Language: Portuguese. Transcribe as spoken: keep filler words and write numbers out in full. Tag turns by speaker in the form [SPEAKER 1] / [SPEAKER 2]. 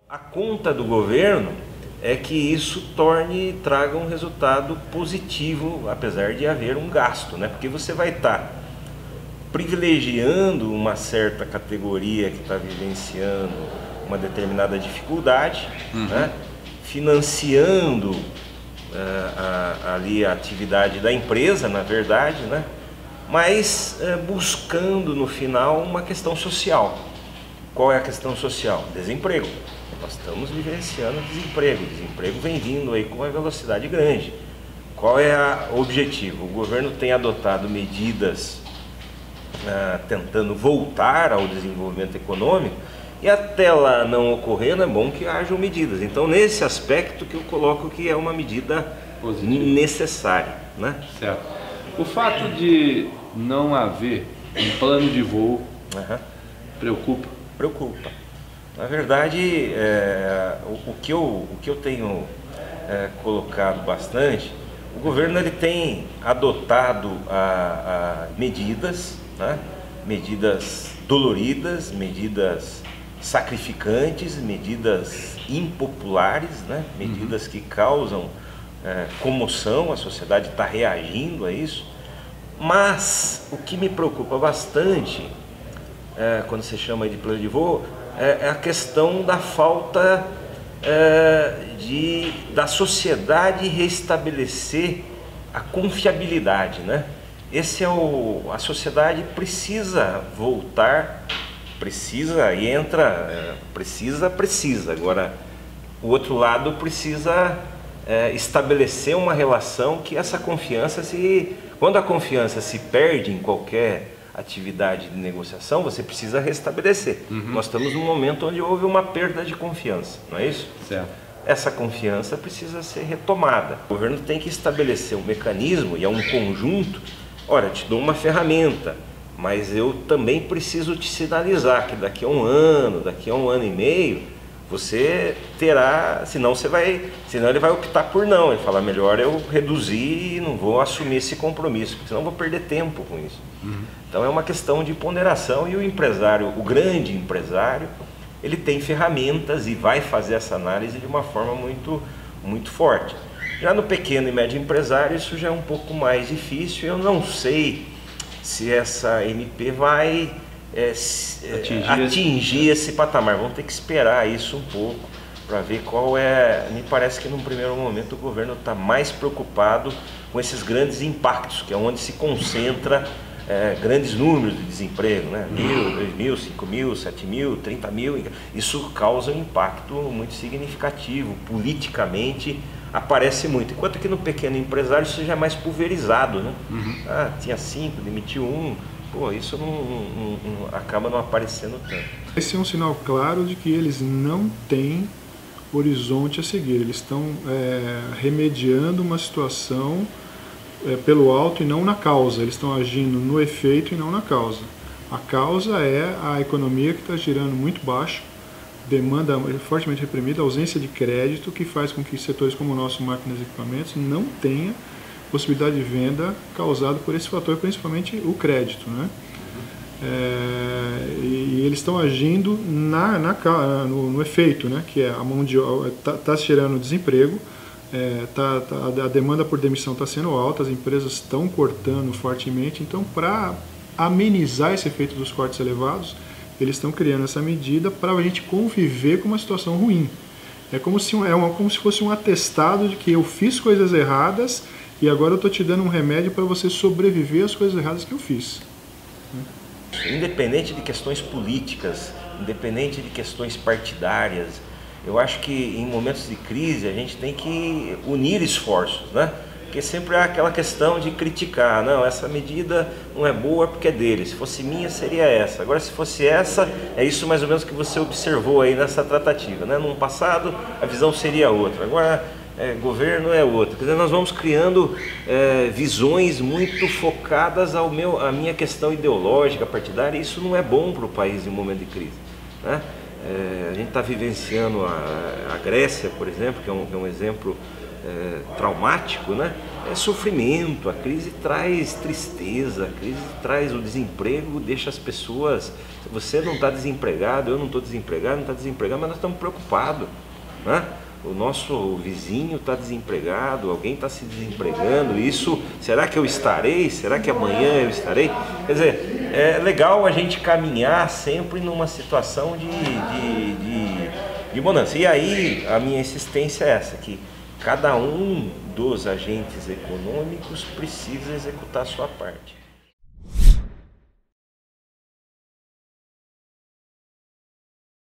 [SPEAKER 1] A conta do governo é que isso torne, traga um resultado positivo, apesar de haver um gasto, né? Porque você vai estar privilegiando uma certa categoria que está vivenciando uma determinada dificuldade, uhum. né? Financiando uh, a, ali a atividade da empresa, na verdade, né? Mas uh, buscando no final uma questão social. Qual é a questão social? Desemprego. Nós estamos vivenciando desemprego, o desemprego vem vindo aí com uma velocidade grande. Qual é a, o objetivo? O governo tem adotado medidas ah, tentando voltar ao desenvolvimento econômico, e até lá não ocorrendo é bom que hajam medidas. Então, nesse aspecto que eu coloco que é uma medida positiva, necessária, né?
[SPEAKER 2] Certo. O fato de não haver um plano de voo uhum. preocupa?
[SPEAKER 1] Preocupa. Na verdade, é, o, o, que eu, o que eu tenho é, colocado bastante, o governo ele tem adotado a, a medidas, né? medidas doloridas, medidas sacrificantes, medidas impopulares, né? medidas uhum. que causam é, comoção, a sociedade está reagindo a isso, mas o que me preocupa bastante, é, quando você chama de plano de voo, é a questão da falta é, de, da sociedade restabelecer a confiabilidade, né? Esse é o, a sociedade precisa voltar, precisa e entra, é, precisa, precisa. Agora, o outro lado precisa é, estabelecer uma relação que essa confiança se, quando a confiança se perde em qualquer atividade de negociação, você precisa restabelecer. Uhum. Nós estamos num momento onde houve uma perda de confiança, não é isso?
[SPEAKER 2] Certo.
[SPEAKER 1] Essa confiança precisa ser retomada. O governo tem que estabelecer um mecanismo, e é um conjunto. Olha, te dou uma ferramenta, mas eu também preciso te sinalizar que daqui a um ano, daqui a um ano e meio, você terá, senão você vai, senão ele vai optar por não, ele fala, melhor eu reduzir e não vou assumir esse compromisso, porque senão eu vou perder tempo com isso. Uhum. Então é uma questão de ponderação, e o empresário, o grande empresário, ele tem ferramentas e vai fazer essa análise de uma forma muito, muito forte. Já no pequeno e médio empresário isso já é um pouco mais difícil, eu não sei se essa M P vai É, atingir, atingir esse... esse patamar. Vamos ter que esperar isso um pouco para ver qual é. Me parece que num primeiro momento o governo está mais preocupado com esses grandes impactos, que é onde se concentra é, grandes números de desemprego, né? Mil, dois mil, cinco mil, sete mil, trinta mil. Isso causa um impacto muito significativo politicamente. Aparece muito, enquanto que no pequeno empresário isso já é mais pulverizado, né? Uhum. Ah, tinha cinco, demitiu um. Pô, isso não, não, não, acaba não aparecendo tanto.
[SPEAKER 3] Esse é um sinal claro de que eles não têm horizonte a seguir. Eles estão é, remediando uma situação é, pelo alto e não na causa. Eles estão agindo no efeito e não na causa. A causa é a economia que está girando muito baixo, demanda fortemente reprimida, ausência de crédito, que faz com que setores como o nosso, máquinas e equipamentos, não tenha possibilidade de venda causada por esse fator, principalmente o crédito, né? É, e, e eles estão agindo na, na, no, no efeito, né? Que é a mão de obra está tá gerando desemprego, é, tá, tá, a demanda por demissão está sendo alta, as empresas estão cortando fortemente, então para amenizar esse efeito dos cortes elevados, eles estão criando essa medida para a gente conviver com uma situação ruim. É como se, é uma, como se fosse um atestado de que eu fiz coisas erradas e agora eu estou te dando um remédio para você sobreviver às coisas erradas que eu fiz.
[SPEAKER 1] Independente de questões políticas, independente de questões partidárias, eu acho que em momentos de crise a gente tem que unir esforços, né? Porque sempre há aquela questão de criticar, não, essa medida não é boa porque é dele, se fosse minha seria essa, agora se fosse essa, é isso mais ou menos que você observou aí nessa tratativa, né? No passado a visão seria outra, agora é, governo é outra, quer dizer, nós vamos criando é, visões muito focadas ao meu, à minha questão ideológica, partidária, e isso não é bom para o país em um momento de crise, né? É, a gente está vivenciando a, a Grécia, por exemplo, que é um, que é um exemplo é, traumático, né? É sofrimento, a crise traz tristeza, a crise traz o desemprego, deixa as pessoas... Você não está desempregado, eu não estou desempregado, não está desempregado, mas nós estamos preocupados, né? O nosso vizinho está desempregado, alguém está se desempregando, isso, será que eu estarei? Será que amanhã eu estarei? Quer dizer, é legal a gente caminhar sempre numa situação de, de, de, de bonança. E aí a minha insistência é essa, que cada um dos agentes econômicos precisa executar a sua parte.